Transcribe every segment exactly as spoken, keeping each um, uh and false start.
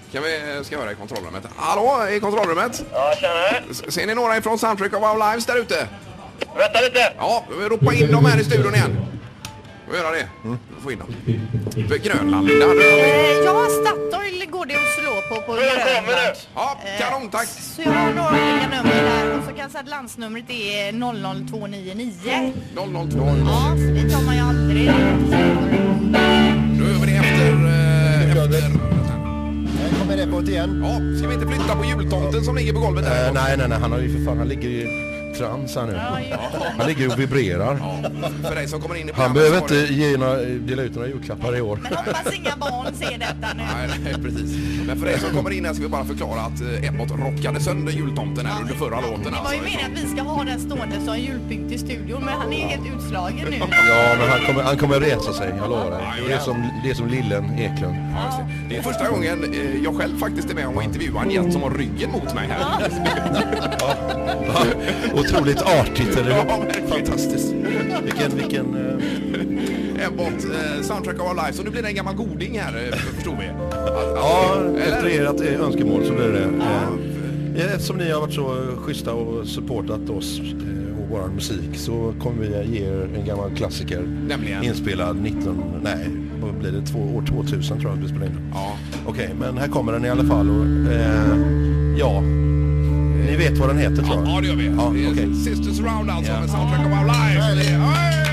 Kan vi ska höra i kontrollrummet. Hallå, i kontrollrummet? Ja, tjena. Ser ni några ifrån Soundtrack of Our Lives där ute? Vänta lite. Ja, ropa in dem här i studion igen. Vi göra det. Mm. Få in dem. För Grönland, Linda. Eh, ja, Statoil går det att slå på på Grönland. Ja, kanon, tack. Så jag har några olika nummer där. Och så kan jag säga att landsnumret är noll noll två nio nio. noll noll två. Ja, så det tar man ju aldrig. Då gör vi det efter... Eh, efter... Jag kommer det på det igen. Ja, ska vi inte flytta på jultomten som ligger på golvet där? Uh, nej, nej, nej. Han har ju för fan, han ligger i trans här nu. Ja, ja. Han ligger och vibrerar. Ja, för dig som kommer in i Han behöver inte ge några, dela ut några julklappar i år. Men hoppas inga barn ser detta nu. Nej, nej, precis. Men för dig som kommer in här ska vi bara förklara att eh, Ebbot rockade sönder jultomten här under förra låten. Det var ju meningen att vi ska ha den stående som julpynt i studion, men han är helt utslagen nu. Ja, men han kommer, han kommer resa sig, jag lovar dig. Det är som, det är som Lillen Eklund. Ja, just det. Det är första gången eh, jag själv faktiskt är med om att intervjua en gäst som har ryggen mot mig här. Ja. Ja. Otroligt artigt, eller hur? Ja, fantastiskt. Vilken, vilken... Uh... Ebbot, eh, Soundtrack of Our Lives. Och nu blir det en gammal goding här, eh, förstår vi. Ja, efter ert önskemål så blir det... Ja. Eh, eftersom ni har varit så schyssta och supportat oss eh, och vår musik så kommer vi ge er en gammal klassiker. Nämligen? Inspelad nitton... Nej, vad blir det? Två, år tvåtusen tror jag vi spelar in. Ja. Okej, okay, men här kommer den i alla fall. Och, eh, ja... Ni vet vad den heter, tror jag. Ja, det gör vi. Ja, det är okay. Sisters Around alltså ja. med Soundtrack of Our Lives. Hey!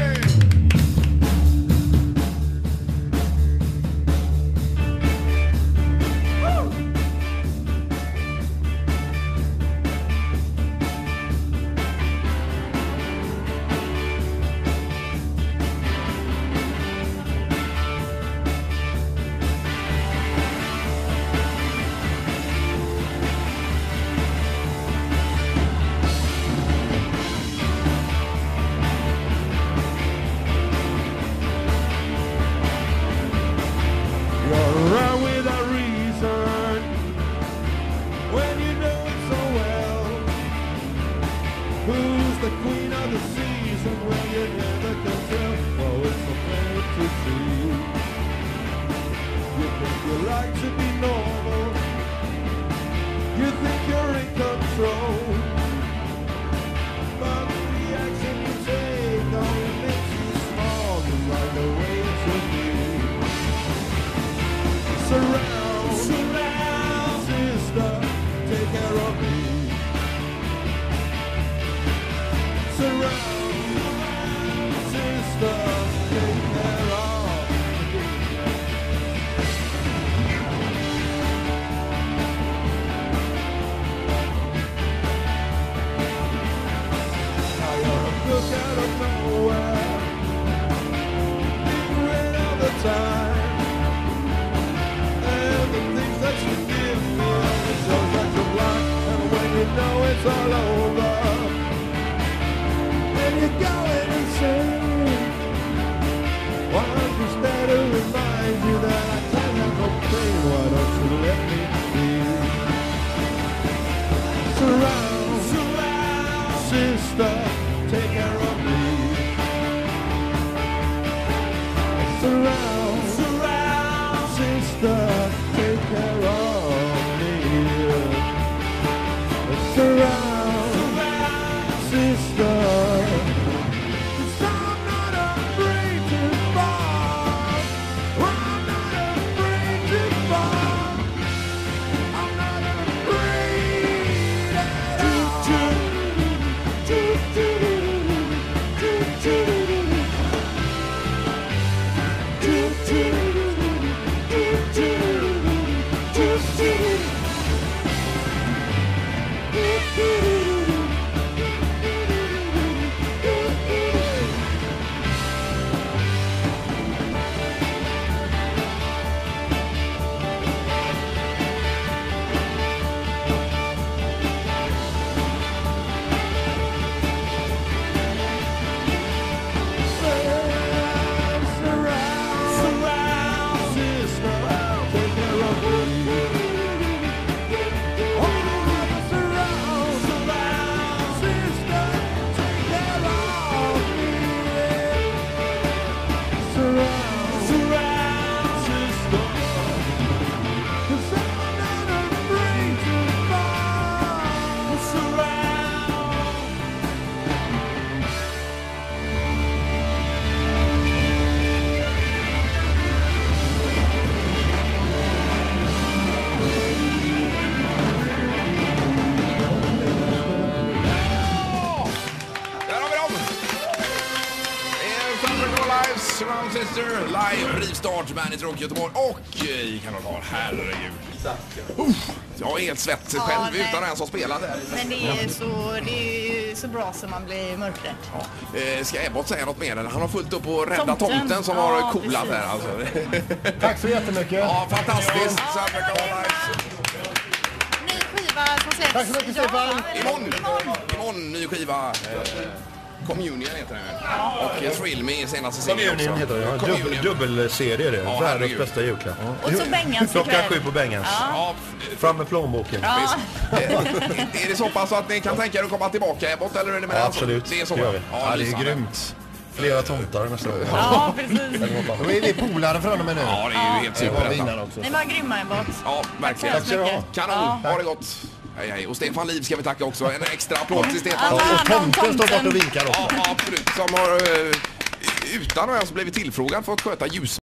Sinister, live, rivstart, Bandit Rock Göteborg och i Kanal A. Herregud. Uff, jag är helt svett Ja, själv nej. utan ens ha spelat där. Men det är, så, det är ju så bra som man blir mörkrädd. Ja. Eh, ska Ebbot säga något mer? Han har fullt upp och rädda Tomten. tomten som Ja, har coolat precis. här. Alltså. Tack så jättemycket. Ja, fantastiskt. Så här brukar det vara. Ny skiva som släpps. Tack så mycket, Stefan. Imorgon, Imorgon. imorgon ny skiva. Eh, Communion heter den. Och eh, Thrill Me senaste singeln Communion också. heter det, ja. Communion. Dubbel, dubbelserie det. Ja, Världens herregud. bästa julklapp. Och så Bengans Klockan ikväll. sju på Bengans. Ja, Fram med plånboken. Ja. visst. Eh, är det så pass att ni kan tänka er att komma tillbaka Ebbot eller är det med Ja, den? absolut. Det är så. Det gör vi. Ja, Ja, det är lysande. grymt. Flera tomtar nästa år. Ja, precis. Då är vi polare från och med nu. Ja, det är ju helt Det var super. vinnare också. Ni var grymma Ebbot. Ja, verkligen. Tack så mycket. Kanon, ha det gott. Hej, hej. Och Stefan Liv ska vi tacka också. En extra applåd till Stefan Ja, Liv. Och tomten står bort och vinkar också. Ja, absolut. Som har eh, utan att ens blivit tillfrågad fått sköta ljus.